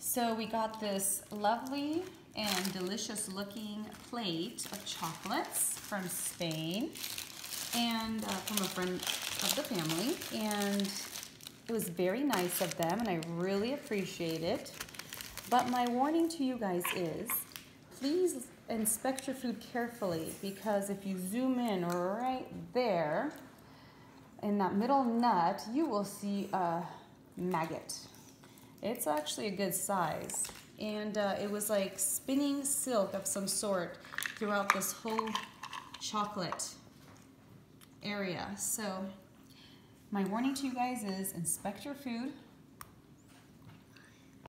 So we got this lovely and delicious looking plate of chocolates from Spain and from a friend of the family, and it was very nice of them and I really appreciate it. But my warning to you guys is, please inspect your food carefully, because if you zoom in right there in that middle nut, you will see a maggot. It's actually a good size, and it was like spinning silk of some sort throughout this whole chocolate area. So my warning to you guys is inspect your food